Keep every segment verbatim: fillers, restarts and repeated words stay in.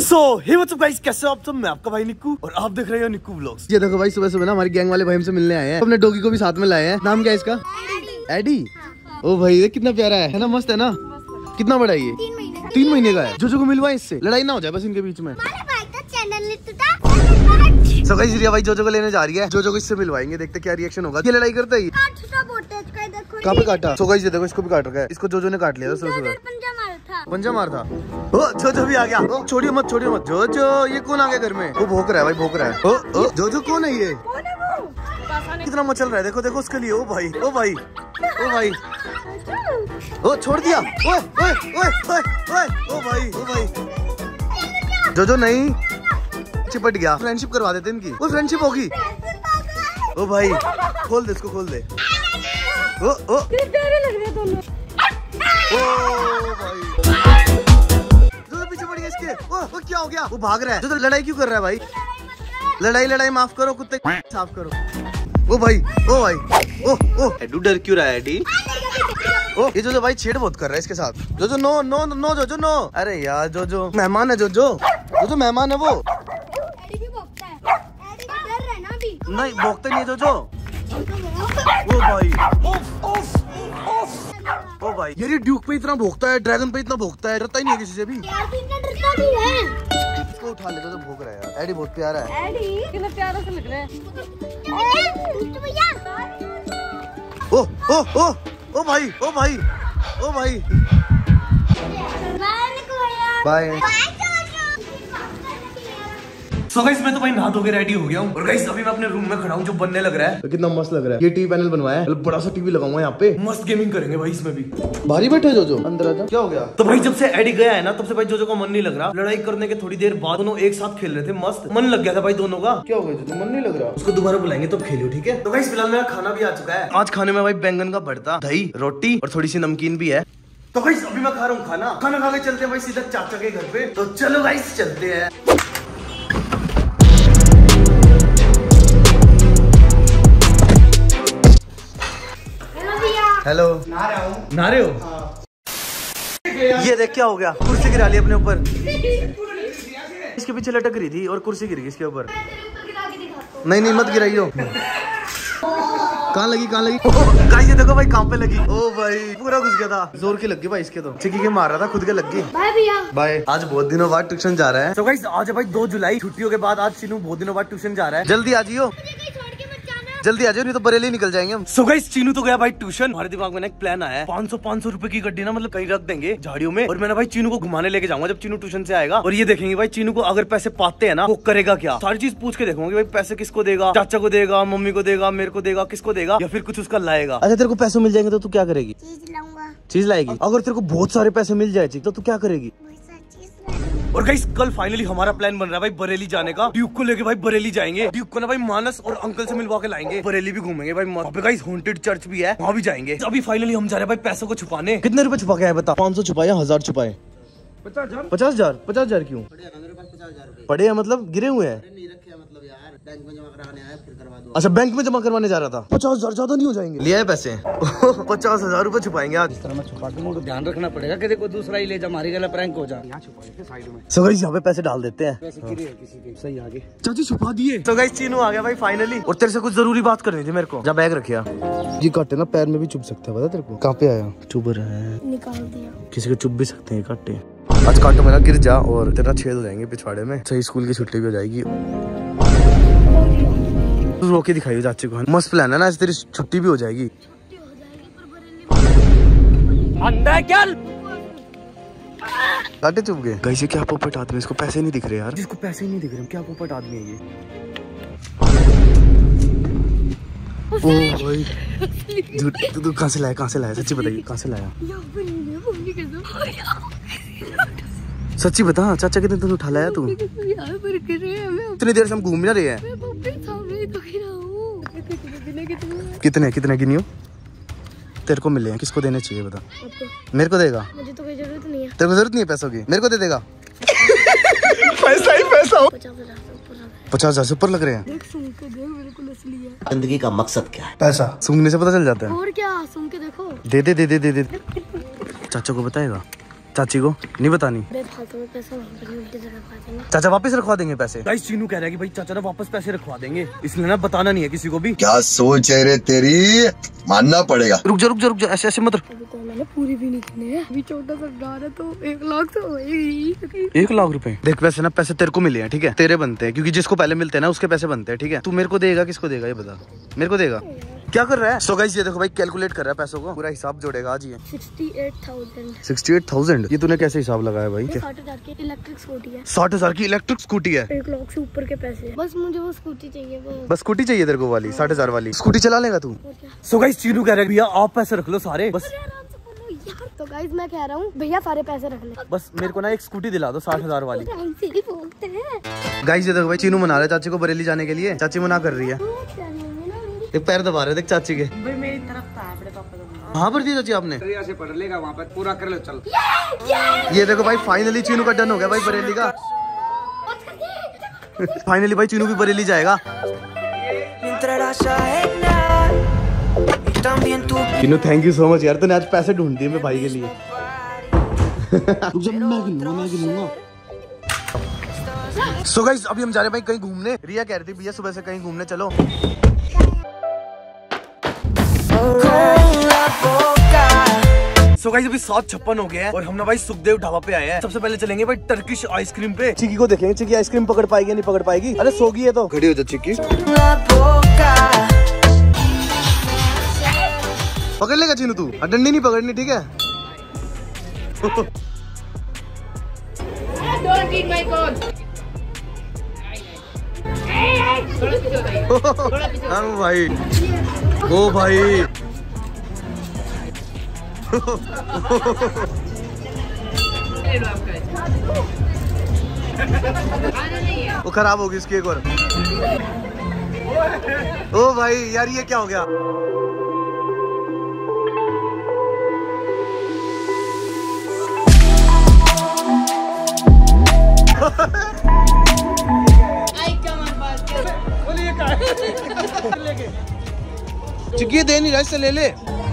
सो hey what's up guys, कैसे हो आप सब? मैं आपका भाई निक्कू और आप देख रहे हो निक्कू व्लॉग्स। ये देखो भाई, सुबह सुबह ना हमारी गैंग वाले भाई हमसे मिलने आए हैं। अपने डॉगी को भी साथ में लाए हैं। नाम क्या है इसका? एडी। ओ भाई ये कितना प्यारा है, है ना? मस्त है ना? कितना बड़ा है ये? तीन महीने का। तीन महीने का है। जोजो को मिलवाए, इससे लड़ाई ना हो जाए बस इनके बीच में। सो गाइस रिया भाई जोजो को लेने जा रही है। जोजो को इससे मिलवाएंगे, देखते क्या रिएक्शन होगा। ये लड़ाई करता है। कहाँ पे काटा? सो गाइस ये देखो, इसको भी काट रखा है। इसको जोजो ने काट लिया था सुबह सुबह। पंजा मार था। ओ जोजो भी आ गया। ओ छोड़िए मत, छोड़िए मत। जोजो ये कौन आ गया घर में? वो भौंक रहा है भाई, भौंक रहा है। ओ ओ जोजो कौन है ये? कितना मचल रहा है, देखो देखो उसके लिए। ओ भाई, ओ भाई, ओ भाई, ओ छोड़ दिया। ओए ओए ओए ओए ओए, ओ भाई, ओ भाई। जोजो नहीं, चिपट गया। फ्रेंडशिप करवा देते इनकी। वो फ्रेंडशिप होगी। ओ भाई खोल दे, इसको खोल दे। ओ ओ ओ भाई जो पीछे पड़ गया इसके। ओ, ओ क्या हो गया? वो भाग रहा है। जो लड़ाई क्यों कर रहा है भाई? लड़ाई लड़ाई माफ करो, कुत्ते साफ करो। ओ भाई, ओ भाई, ओ ओ एडू डर क्यों रहा है एडी? ओ ये जो जो भाई छेड़ बहुत कर रहा है इसके साथ। जो जो नो नो नो जो जो नो। अरे यार जो जो मेहमान है, जो जो जो जो मेहमान है वो। नहीं भोंकते नहीं जो जो। ओ भाई, ओफ ओफ ओफ। ओ भाई यार ये ड्यूक पे इतना भोंकता है, ड्रैगन पे इतना भोंकता है, डरता ही नहीं है किसी से भी। इसको उठा ले, तो भोंक रहा है यार। एडी बहुत प्यारा है। एडी कितना प्यारा से लग रहा है। ओ ओ ओ ओ भाई, ओ भाई, ओ भाई। बाय। सो गाइस मैं तो भाई नहा धो के रेडी हो गया हूँ और गाइस अभी मैं अपने रूम में खड़ा हूँ जो बनने लग रहा है। तो कितना मस्त लग रहा है। ये टीवी पैनल बनवाया है, बड़ा सा टीवी लगाऊंगा यहाँ पे। मस्त गेमिंग करेंगे भाई इसमें भी। भारी बैठे जो जो अंदर आजा। क्या हो गया? तो भाई जब से एडी गया है ना तब से भाई जोजो का मन नहीं लग रहा। लड़ाई करने के थोड़ी देर बाद दोनों एक साथ खेल रहे थे, मस्त मन लग गया था भाई दोनों का। क्या हो गया जो मन नहीं लग रहा? उसको दोबारा बुलाएंगे तब खेलियो, ठीक है? तो गाइस फिलहाल मेरा खाना भी आ चुका है। आज खाने में भाई बैंगन का भरता, दही, रोटी और थोड़ी सी नमकीन भी है। तो गाइस अभी मैं खा रहा हूँ खाना। खाना खा के चलते हैं भाई सीधा चाचा के घर पे। तो चलो गाइस चलते हैं। हेलो। नहा रहा हूँ। नहा रहे हो? हाँ। ये देख क्या हो गया, कुर्सी गिरा ली अपने ऊपर। इसके पीछे लटक रही थी और कुर्सी गिर गई इसके ऊपर। नहीं नहीं मत गिराइयो। कहाँ लगी, कहाँ लगी? गाइस ये देखो भाई कहाँ पे लगी। ओ भाई पूरा घुस गया था, जोर की लग गई भाई इसके। तो चिकी के मार रहा था, खुद के लग गई। बाय भैया बाय। आज बहुत दिनों बाद ट्यूशन जा रहा है। तो गाइस आज है भाई दो जुलाई, छुट्टियों के बाद आज चीनू बहुत दिनों बाद ट्यूशन जा रहा है। जल्दी आ जाइयो, जल्दी आ जाओ नहीं तो बरेली निकल जाएंगे हम। सो गाइस चीनू तो गया भाई ट्यूशन। हमारे दिमाग में ना एक प्लान आया है। पाँच सौ पाँच सौ रुपए की गड्डी ना मतलब कहीं रख देंगे झाड़ियों में और मैंने भाई चीनू को घुमाने लेके जाऊंगा जब चीनू ट्यूशन से आएगा। और ये देखेंगे भाई चीनू को अगर पैसे पाते हैं ना वो करेगा क्या, सारी चीज पूछ के देखूंगी भाई पैसे किसको देगा। चाचा को देगा, मम्मी को देगा, मेरे को देगा, किसको देगा, या फिर कुछ उसका लाएगा। अच्छा तेरे को पैसे मिल जाएंगे तो तू क्या करेगी? चीज लाऊंगा। चीज लाएगी? अगर तेरे को बहुत सारे पैसे मिल जाए तो तू क्या करेगी? और गाइस कल फाइनली हमारा प्लान बन रहा है भाई बरेली जाने का। ड्यूक को लेके भाई बरेली जाएंगे। ड्यूक को ना भाई मानस और अंकल से मिलवा के लाएंगे। बरेली भी घूमेंगे भाई। वहाँ पे गाइस हॉन्टेड चर्च भी है, वहाँ भी जाएंगे। अभी फाइनली हम जा रहे हैं भाई पैसों को छुपाने। कितने रुपए छुपा के आए बता? पाँच सौ छुपाए, हजार छुपाए? पचास हजार। पचास हजार पचास हजार क्यों पड़े हैं? मतलब गिरे हुए हैं? बैंक में जमा कराने आया, फिर करवा दो। अच्छा बैंक में जमा करवाने जा रहा था। पचास हजार ज्यादा नहीं हो जाएंगे? ले आए पैसे। पचास हजार रूपए छुपाएंगे आज। इस तरह मैं छुपा के ध्यान रखना पड़ेगा कि देखो दूसरा ही ले जा, हमारी गला प्रैंक हो जाए। यहाँ छुपाएंगे साइड में। सो गाइस यहाँ पे पैसे डाल देते हैं। पैसे गिरे हैं किसी के, सही आगे। चाची छुपा दिए। तो गाइस चीनू आ गया भाई फाइनली। और तेरे से कुछ जरूरी बात करनी थी मेरे को। जा बैग रखिया। ये काटे ना पैर में भी चुभ सकता है, पता तेरे को? कहाँ पे आया? चुभ रहा है, निकाल दिया। किसी को चुभ भी सकते हैं काटे। आज काटो में ना गिर जा और तेरा छेद हो जाएंगे पिछवाड़े में। सही स्कूल की छुट्टी भी हो जाएगी। रोके दिखाइए चाची को। मस्त प्लान है ना, आज तेरी छुट्टी भी हो जाएगी। अंदर चल। काटे चुप गए। कैसे क्या पोपट आदमी, इसको पैसे नहीं दिख रहे यार। जिसको पैसे ही नहीं दिख रहे, क्या पोपट आदमी है ये? ओ भाई तू तू कहाँ से लाया, कहाँ से लाया? सच्ची बताइए कहाँ से लाया? सच्ची बता चाचा कितने दिन उठा लाया तू? इतनी देर से हम घूम ना रहे हैं। कितने कितने गिनियो? तेरे को मिले हैं, किसको देने चाहिए बता? मेरे को देगा? मुझे तो कोई जरूरत नहीं है। तेरे को जरूरत नहीं है पैसों की? मेरे को दे देगा। पैसा ही पैसा हो। पचास हजार से ऊपर लग रहे हैं। जिंदगी का मकसद क्या है? पैसा। सूंघने से पता चल जाता है। और क्या, सूंघ के देखो। दे दे दे दे दे दे। चाचा को बताएगा? चाची को नहीं बतानी। चाचा वापस रखवा देंगे पैसे। गाइस चीनू कह रहा है कि भाई चाचा ना वापस पैसे रखवा देंगे, इसलिए ना बताना नहीं है किसी को भी। क्या सोच है रे तेरी, मानना पड़ेगा। रुक जा रुक जा रुक जा, ऐसे ऐसे मत। अभी तो मैंने पूरी भी नहीं की है, अभी छोटा सा डर है तो एक लाख तो होएगी। एक लाख रुपए देख, वैसे ना पैसे तेरे को मिले हैं, ठीक है, तेरे बनते हैं, क्योंकि जिसको पहले मिलते हैं ना उसके पैसे बनते हैं, ठीक है। तू मेरे को देगा, किसको देगा ये बता, मेरे को देगा। क्या कर रहा है? सो गाइस ये देखो भाई, कैलकुलेट कर रहा है पैसों को, पूरा हिसाब जोड़ेगा आज ये। Sixty eight thousand. ये तूने कैसे हिसाब लगाया भाई? साठ हजार की इलेक्ट्रिक स्कूटी है। साठ हजार की इलेक्ट्रिक स्कूटी है, एक लाख से ऊपर के पैसे। बस मुझे वो स्कूटी चाहिए, वो बस स्कूटी चाहिए तेरे को वाली साठ हजार वाली स्कूटी चला लेगा तू? सो गाइस चीनू कह रहा है भैया आप पैसे रख लो सारे बस। यार तो गाइस मैं कह रहा हूँ भैया सारे पैसे रख ले, बस मेरे को ना एक स्कूटी दिला दो साठ हजार वाली। हमसे ही बोलते हैं। गाइस ये देखो भाई, चीनू मना रहा है चाची को बरेली जाने के लिए, चाची मना कर रही है। एक पैर दबा रहे देख चाची के। भाई मेरी तरफ था अपने पापा। हाँ भर दिया चाची आपने? से पढ़ लेगा वहाँ पर, पूरा कर लो चल। ये देखो भाई फाइनली चीनू का डन हो गया भाई बरेली का। फाइनली भाई चीनू भी बरेली जाएगा। Chinu thank you so much यार, तूने आज पैसे ढूंढ दिए मेरे भाई के लिए। सो गाइस अभी हम जा रहे हैं भाई कहीं घूमने। रिया कह रही थी भैया सुबह से कहीं घूमने चलो। सो गाइस अभी सात छप्पन हो गया है और हम ना भाई सुखदेव ढाबा पे आए हैं। सबसे पहले चलेंगे भाई टर्किश आइसक्रीम पे। चिकी को देखेंगे, चिकी आइसक्रीम पकड़ पाएगी नहीं पकड़ पाएगी। अरे सोगी है तो खड़ी हो जा चिकी। पकड़ लेगा चीनू तू, डंडी नहीं पकड़नी ठीक है। हाँ भाई ओ भाई वो खराब होगी इसकी एक और। ओ भाई यार ये क्या हो गया? चिक्की दे नहीं रहा, इससे ले ले।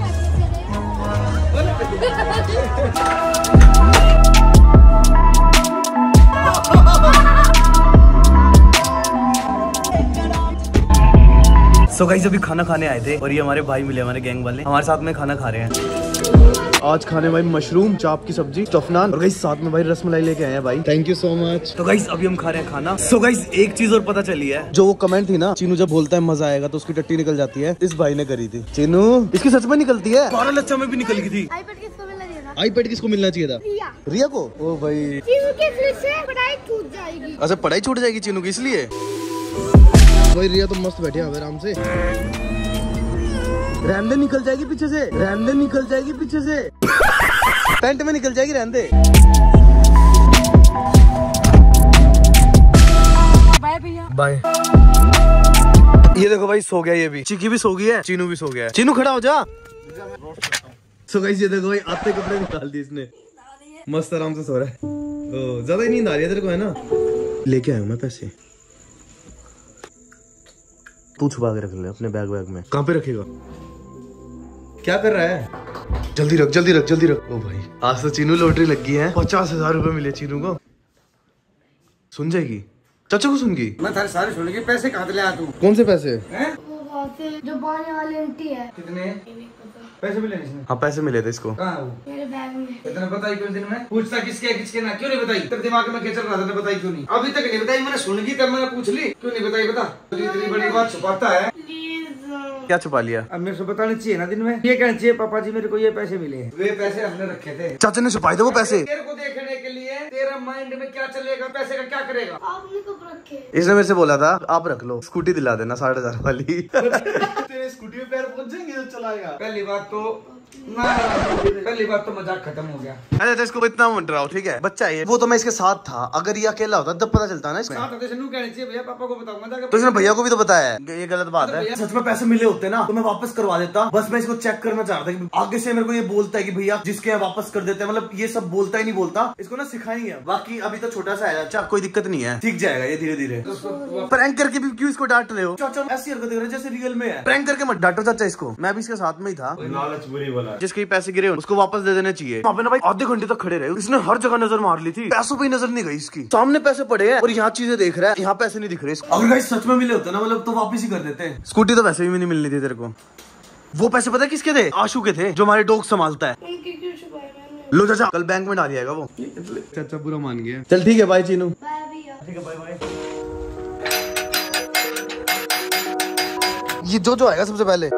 सो गाइस अभी खाना खाने आए थे और ये हमारे भाई मिले, हमारे गैंग वाले हमारे साथ में खाना खा रहे हैं। आज खाने भाई मशरूम चाप की सब्जी, स्टफ नान और गाइस साथ में भाई रसमलाई लेके आए हैं भाई। Thank you so much. तो गाइस अभी हम खा रहे हैं खाना। सो गाइस एक चीज और पता चली है, जो वो कमेंट थी ना चीनू जब बोलता है मजा आएगा तो उसकी टट्टी निकल जाती है, इस भाई ने करी थी। चीनू इसकी सच में निकलती है, बारह लच्छा में भी निकल गई थी। आईपैड किसको मिलना चाहिए था? रिया, रिया को। ओ भाई चीनू के फिर से पढ़ाई छूट जाएगी। अच्छा पढ़ाई छूट जाएगी चीनू की इसलिए? भाई रिया तो मस्त बैठे आराम से। रहने निकल जाएगी पीछे से, रहने निकल जाएगी पीछे से। पैंट में निकल जाएगी, रहने। बाय भैया बाय। ये देखो भाई सो गया ये भी, चिकी भी सो गई है, चीनू भी सो गया है। चीनू खड़ा हो जा। सो गाइस ये देखो भाई आते कपड़े निकाल दिए इसने, मस्त आराम से सो रहा है। ओ ज्यादा ही नींद आ रही है तेरे को है ना? लेके आया हूँ मैं पैसे, तू छुपा के रख ले अपने बैग बैग में। कहाँ पे रखेगा? क्या कर रहा है? जल्दी रख जल्दी रख जल्दी रख। ओ भाई आज तो चीनू लॉटरी लग गई है, पचास हजार रुपए मिले चीनू को। सुन जाएगी चाचा को? सुन गई? मैं थारे सारे सुन गई। पैसे कहाँ ले आया तू? कौन से पैसे? जो बाने वाली आंटी है। कितने पैसे मिले इसमें? हाँ पैसे मिले थे इसको। कहाँ वो? मेरे बैग में। इतना बताई क्यों दिन में? पूछता किसके किसके ना, क्यों नहीं बताई? तेरे दिमाग में क्या चल रहा था? बताई क्यों नहीं? अभी तक नहीं बताई, मैंने सुन गई तब मैंने पूछ ली, क्यों नहीं बताई? बता। इतनी बड़ी बात छुपाता है। क्या छुपा लिया? अब मेरे से बताना चाहिए ना दिन में, ये कहना चाहिए पापा जी मेरे को ये पैसे मिले हैं। वे पैसे हमने रखे थे, चाचा ने छुपाए थे वो पैसे। तेरे को देखने के लिए तेरा माइंड में क्या चलेगा, पैसे का क्या करेगा? आपने कब रखे? इसने मेरे से बोला था आप रख लो, स्कूटी दिला देना साठ हजार वाली। तेरे स्कूटी में पैर पहुंच जाएंगे तो चलाएगा। पहली बात तो ना, पहली बात तो मजाक खत्म हो गया। अरे तो इसको इतना मत डराओ ठीक है, बच्चा है वो तो मैं इसके साथ था, अगर ये अकेला होता तब पता चलता ना इसमें। साथ होते कहना चाहिए भैया पापा को बताऊंगा। तो इसने भैया को भी तो बताया है, ये गलत बात है। सच में पैसे मिले होते ना तो मैं वापस करवा देता, बस मैं इसको चेक करना चाहता कि आगे से मेरे को ये बोलता है कि भैया जिसके यहाँ वापस कर देते हैं, मतलब ये सब बोलता ही नहीं बोलता, इसको ना सिखाएंगे। बाकी अभी तो छोटा सा है, अच्छा कोई दिक्कत नहीं है, सीख जाएगा ये धीरे धीरे। प्रैंक करके भी क्यों इसको डांट रहे हो? चाचा ऐसी हरकत कर रहे जैसे रियल में है। प्रैंक करके मत डांटो चाचा इसको, मैं भी इसके साथ में ही था। लालच बुरी वाला जिसके पैसे गिरे उसको वापस दे देने चाहिए। वहाँ पे ना भाई आधे घंटे तक खड़े रहे, इसने हर जगह नजर मार ली थी, पैसों पे नजर नहीं गई इसकी। सामने पैसे पड़े हैं और यहाँ चीजें देख रहा है, यहाँ पैसे नहीं दिख रहे। अगर गाइस सच में मिले होते ना मतलब तो वापस ही कर देते। स्कूटी तो वैसे भी नहीं मिलनी थी तेरे को। वो पैसे पता है किसके थे? आशु के थे, जो हमारे डॉग संभालता है। लो चाचा, कल बैंक में डाल आएगा वो। चाचा पूरा मान गया। चल ठीक है बाय चीनू। ठीक है बाय बाय। ये जो जो आएगा सबसे पहले।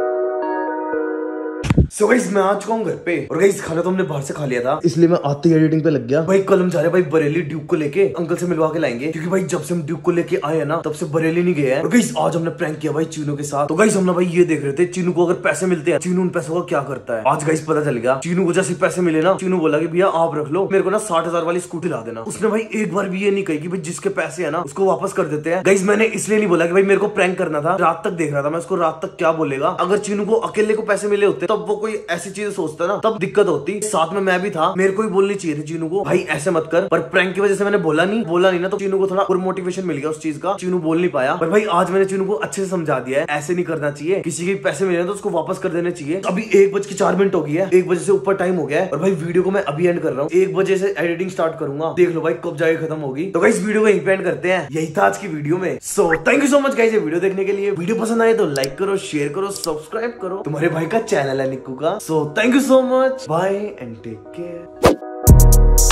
सो गाइस मैं आ चुका हूँ घर पे और गाइस खाना तो हमने बाहर से खा लिया था, इसलिए मैं आते ही एडिटिंग पे लग गया। भाई कल हम जा रहे हैं भाई बरेली ड्यूक को लेके, अंकल से मिलवा के लाएंगे क्योंकि भाई जब से हम ड्यूक को लेके आए हैं ना तब से बरेली नहीं गए हैं। और गाइस आज हमने प्रैंक किया भाई चीनू के साथ। तो गाइस हम ना भाई ये देख रहे थे चीनू को अगर पैसे मिलते हैं चीनू उन पैसों का क्या करता है। आज गाइस पता चल गया। चीनू को जैसे पैसे मिले ना, चीनू बोला कि भैया आप रख लो, मेरे को ना साठ हजार वाली स्कूटी ला देना। उसने भाई एक बार भी ये नहीं कही कि भाई जिसके पैसे है ना उसको वापस कर देते हैं। गाइस मैंने इसलिए नहीं बोला कि भाई मेरे को प्रैंक करना था, रात तक देख रहा था मैं उसको, रात तक क्या बोलेगा। अगर चीनू को अकेले को पैसे मिले होते तब वो कोई ऐसी चीज सोचता ना, तब दिक्कत होती। साथ में मैं भी था, मेरे को ही बोलनी चाहिए थी चीनू को भाई ऐसे मत कर, पर प्रैंक की वजह से मैंने बोला नहीं बोला नहीं ना तो चीनू को थोड़ा और मोटिवेशन मिल गया उस चीज का, चीनू बोल नहीं पाया। पर भाई आज मैंने चीनू को अच्छे से समझा दिया है, ऐसे नहीं करना चाहिए, किसी के पैसे मिले तो उसको वापस कर देने चाहिए। अभी एक बज के चार मिनट हो गई है, एक बजे से ऊपर टाइम हो गया है और भाई वीडियो को मैं अभी एंड कर रहा हूँ, एक बजे से एडिटिंग स्टार्ट करूंगा, देख लो भाई कब जाके खत्म होगी। तो गाइस वीडियो को यहीं पे एंड करते हैं, यही था आज की वीडियो में। So thank you so much guys ये वीडियो देखने के लिए। वीडियो पसंद आए तो लाइक करो, शेयर करो, सब्सक्राइब करो, तुम्हारे भाई का चैनल है निक्कू का। So thank you so much, bye and take care.